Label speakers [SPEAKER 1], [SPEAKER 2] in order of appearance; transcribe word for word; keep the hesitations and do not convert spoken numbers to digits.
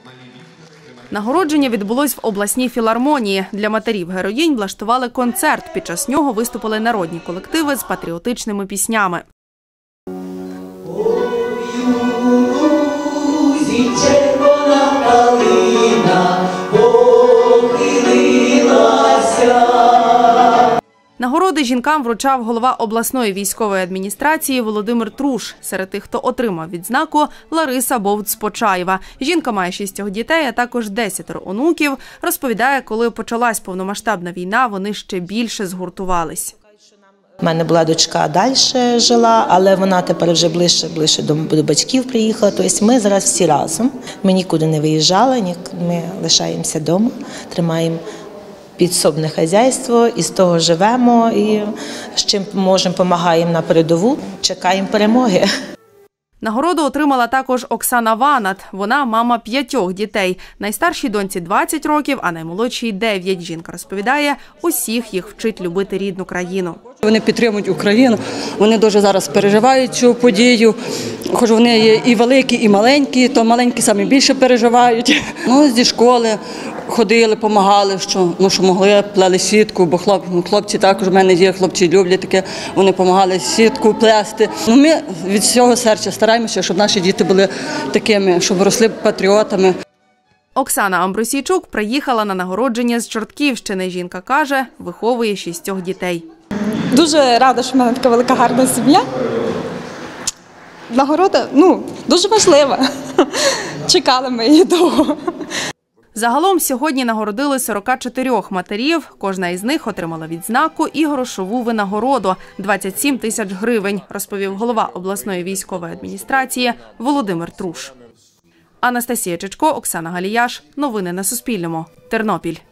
[SPEAKER 1] Нагородження відбулось в обласній філармонії. Для матерів-героїнь влаштували концерт. Під час нього виступили народні колективи з патріотичними піснями. Нагороди жінкам вручав голова обласної військової адміністрації Володимир Труш. Серед тих, хто отримав відзнаку – Лариса Бовт-Спочаєва. Жінка має шістьох дітей, а також десятеро онуків. Розповідає, коли почалась повномасштабна війна, вони ще більше згуртувались.
[SPEAKER 2] У мене була дочка, далі жила, але вона тепер вже ближче, ближче до батьків приїхала. Тобто ми зараз всі разом. Ми нікуди не виїжджали, ми лишаємося вдома, тримаємо підсобне хазяйство, і з того живемо, і з чим можемо, допомагаємо на передову, чекаємо перемоги.
[SPEAKER 1] Нагороду отримала також Оксана Ванат. Вона мама п'ятьох дітей. Найстаршій доньці двадцять років, а наймолодшій – дев'ять. Жінка розповідає, усіх їх вчить любити рідну країну.
[SPEAKER 3] Вони підтримують Україну, вони дуже зараз переживають цю подію. Хоч вони є і великі, і маленькі, то маленькі самі більше переживають. Ну, зі школи ходили, допомагали, що, ну, що могли, плели сітку, бо хлоп, хлопці також, у мене є, хлопці люблять таке, вони допомагали сітку плести. Ну, ми від всього серця стараємося, щоб наші діти були такими, щоб росли патріотами.
[SPEAKER 1] Оксана Амбросійчук приїхала на нагородження з Чортківщини. Жінка каже, виховує шістьох дітей.
[SPEAKER 4] Дуже рада, що в мене така велика гарна сім'я. Нагорода, ну, дуже важлива. Чекали ми її довго.
[SPEAKER 1] Загалом сьогодні нагородили сорок чотири матерів. Кожна із них отримала відзнаку і грошову винагороду – двадцять сім тисяч гривень, розповів голова обласної військової адміністрації Володимир Труш. Анастасія Чечко, Оксана Галіяш. Новини на Суспільному. Тернопіль.